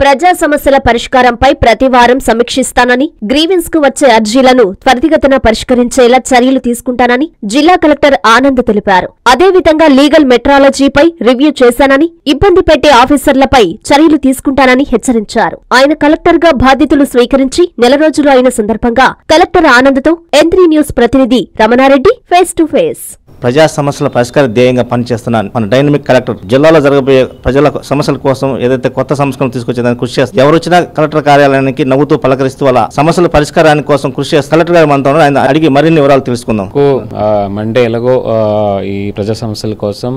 ప్రజా సమస్యల పరిష్కారంపై ప్రతి వారం సమీక్షిస్తానని, గ్రీవెన్స్ కు వచ్చే అర్జీలను త్వరితగతిన పరిష్కరించేలా చర్యలు తీసుకుంటానని జిల్లా కలెక్టర్ ఆనంద్ తెలిపారు. అదేవిధంగా లీగల్ మెట్రాలజీపై రివ్యూ చేశానని, ఇబ్బంది పెట్టే ఆఫీసర్లపై చర్యలు తీసుకుంటానని హెచ్చరించారు. ఆయన కలెక్టర్ గా బాధ్యతలు స్వీకరించి నెల రోజులు అయిన సందర్భంగా కలెక్టర్ ఆనంద్తో N3 న్యూస్ ప్రతినిధి రమణారెడ్డి ఫేస్ టు ఫేస్. ప్రజా సమస్యల పరిష్కార ధ్యేయంగా పనిచేస్తున్న మన డైనమిక్ కలెక్టర్ జిల్లాలో జరగబోయే ప్రజల సమస్యల కోసం ఏదైతే కొత్త సంస్కరణ తీసుకొచ్చేదానికి కృషి చేస్తారు. ఎవరు వచ్చినా కలెక్టర్ కార్యాలయానికి నవ్వుతూ పలకరిస్తూ వాళ్ళ సమస్యల పరిష్కారానికి కోసం కృషి చేస్తారు. కలెక్టర్ గారు మనతో ఆయన అడిగి మరిన్ని వివరాలు తెలుసుకుందాం. మండే ఎలాగో ఈ ప్రజా సమస్యల కోసం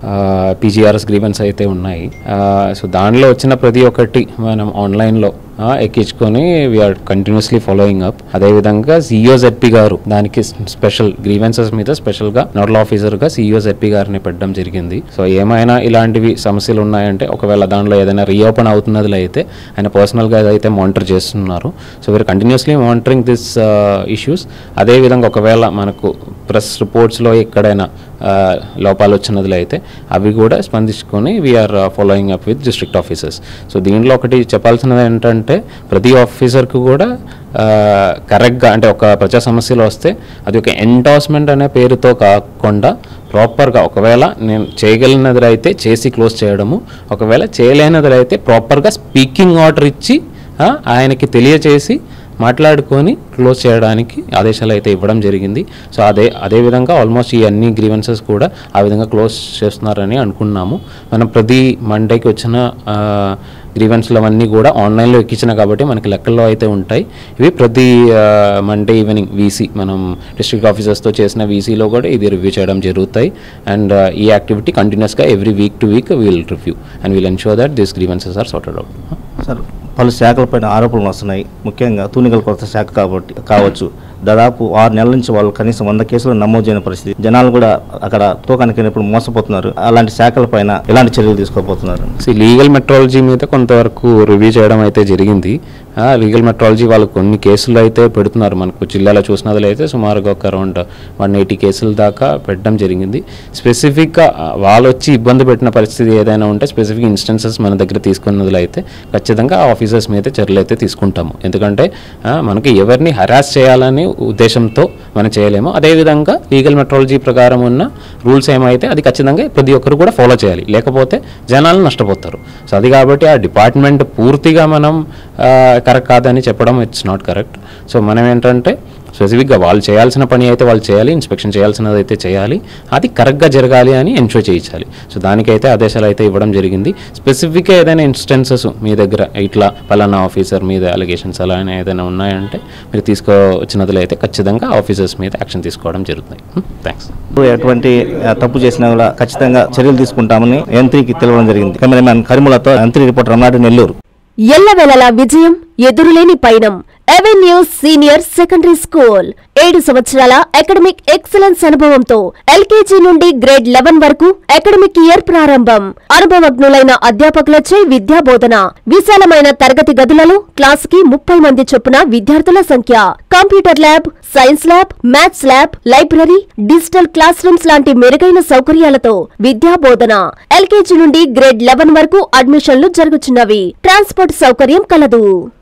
PGRS గ్రీవెన్స్ అయితే ఉన్నాయి. సో దానిలో వచ్చిన ప్రతి ఒక్కటి మనం ఆన్లైన్లో ఎక్కించుకొని వీఆర్ కంటిన్యూస్లీ ఫాలోయింగ్ అప్. అదేవిధంగా CEOZP గారు దానికి స్పెషల్ గ్రీవెన్సెస్ మీద స్పెషల్గా నోడల్ ఆఫీసర్గా CEOZP గారిని పెట్టడం జరిగింది. సో ఏమైనా ఇలాంటివి సమస్యలు ఉన్నాయంటే ఒకవేళ దానిలో ఏదైనా రీఓపెన్ అవుతున్నది అయితే ఆయన పర్సనల్గా అయితే మానిటర్ చేస్తున్నారు. So we're continuously monitoring this issues. అదేవిధంగా ఒకవేళ మనకు ప్రెస్ రిపోర్ట్స్లో ఎక్కడైనా లోపాలు వచ్చినది అయితే అవి కూడా స్పందించుకొని we're following up with district officers. So దీంట్లో ఒకటి చెప్పాల్సినది ఏంటంటే ప్రతి ఆఫీసర్కు కూడా కరెక్ట్గా అంటే ఒక ప్రజా సమస్యలు వస్తే అది ఒక ఎండార్స్మెంట్ అనే పేరుతో కాకుండా ప్రాపర్గా ఒకవేళ నేను చేయగలిగినది అయితే చేసి క్లోజ్ చేయడము, ఒకవేళ చేయలేనిది అయితే ప్రాపర్గా స్పీకింగ్ ఆర్డర్ ఇచ్చి ఆయనకి తెలియచేసి మాట్లాడుకొని క్లోజ్ చేయడానికి ఆదేశాలు అయితే ఇవ్వడం జరిగింది. సో అదేవిధంగా ఆల్మోస్ట్ ఈ అన్ని గ్రీవెన్సెస్ కూడా ఆ విధంగా క్లోజ్ చేస్తున్నారని అనుకున్నాము. మనం ప్రతి మండేకి వచ్చిన గ్రీవెన్స్లు అవన్నీ కూడా ఆన్లైన్లో ఎక్కించిన కాబట్టి మనకి లెక్కల్లో అయితే ఉంటాయి. ఇవి ప్రతి మండే ఈవినింగ్ VC మనం డిస్ట్రిక్ట్ ఆఫీసర్స్తో చేసిన VCలో కూడా ఇది రివ్యూ చేయడం జరుగుతాయి. అండ్ ఈ యాక్టివిటీ కంటిన్యూస్గా every week to week will review and will ensure that this grievances are sorted out. Sir, పలు శాఖలపైన ఆరోపణలు వస్తున్నాయి. ముఖ్యంగా తూనిగల కొత్త శాఖ కావచ్చు. దాదాపు 6 నెలల నుంచి వాళ్ళు కనీసం 100 కేసులు నమోదు చేయని పరిస్థితి. జనాలు కూడా అక్కడ తూకానికి మోసపోతున్నారు. అలాంటి శాఖలపైన ఎలాంటి చర్యలు తీసుకోబోతున్నారు? లీగల్ మెట్రాలజీ మీద కొంతవరకు రివ్యూ చేయడం అయితే జరిగింది. లీగల్ మెట్రాలజీ వాళ్ళు కొన్ని కేసులు అయితే పెడుతున్నారు. మనకు జిల్లాలో చూసినది అయితే సుమారుగా ఒక అరౌండ్ 180 కేసుల దాకా పెట్టడం జరిగింది. స్పెసిఫిక్గా వాళ్ళు వచ్చి ఇబ్బంది పెట్టిన పరిస్థితి ఏదైనా ఉంటే స్పెసిఫిక్ ఇన్స్టెన్సెస్ మన దగ్గర తీసుకున్నది అయితే ఖచ్చితంగా ఆఫీసర్స్ మీద చర్యలు అయితే తీసుకుంటాము. ఎందుకంటే మనకి ఎవరిని హరాస్ చేయాలని ఉద్దేశంతో మనం చేయలేము. అదేవిధంగా లీగల్ మెట్రాలజీ ప్రకారం ఉన్న రూల్స్ ఏమైతే అది ఖచ్చితంగా ప్రతి ఒక్కరు కూడా ఫాలో చేయాలి, లేకపోతే జనాలు నష్టపోతారు. సో అది కాబట్టి ఆ డిపార్ట్మెంట్ పూర్తిగా మనం కరెక్ట్ కాదని చెప్పడం ఇట్స్ నాట్ కరెక్ట్. సో మనం ఏంటంటే స్పెసిఫిక్గా వాళ్ళు చేయాల్సిన పని అయితే వాళ్ళు చేయాలి, ఇన్స్పెక్షన్ చేయాల్సినది అయితే చేయాలి, అది కరెక్ట్గా జరగాలి అని ఎన్షూర్ చేయించాలి. సో దానికైతే ఆదేశాలు అయితే ఇవ్వడం జరిగింది. స్పెసిఫిక్గా ఏదైనా ఇన్స్టెన్సెస్ మీ దగ్గర ఇట్లా పలానా ఆఫీసర్ మీద అలిగేషన్స్ అలా ఏదైనా ఉన్నాయంటే మీరు తీసుకొచ్చినది అయితే ఖచ్చితంగా ఆఫీసర్స్ మీద యాక్షన్ తీసుకోవడం జరుగుతుంది. థ్యాంక్స్. ఎటువంటి తప్పు చేసినా కూడా ఖచ్చితంగా చర్యలు తీసుకుంటామని N3కి తెలవడం జరిగింది. Cameraman కరిములతో N3 reporter Ramanareddy, Nellore. ఎల్లవేళలా విజయం, ఎదురులేని పయనం. అవెన్యూస్ సీనియర్ సెకండరీ స్కూల్ 7 సంవత్సరాల అకాడమిక్ ఎక్సలెన్స్ అనుభవంతో LKG నుండి గ్రేడ్ 11 వరకు అకాడమిక్ ఇయర్ ప్రారంభం. అనుభవజ్ఞులైన అధ్యాపకులచే విద్యా బోధన. విశాలమైన తరగతి గదులలో క్లాసుకి 30 మంది చొప్పున విద్యార్థుల సంఖ్య. Computer lab, science lab, maths lab, library, digital class rooms లాంటి మెరుగైన సౌకర్యాలతో విద్యా బోధన. LKG నుండి గ్రేడ్ 11 వరకు అడ్మిషన్లు జరుగుతున్నవి. ట్రాన్స్పోర్ట్ సౌకర్యం కలదు.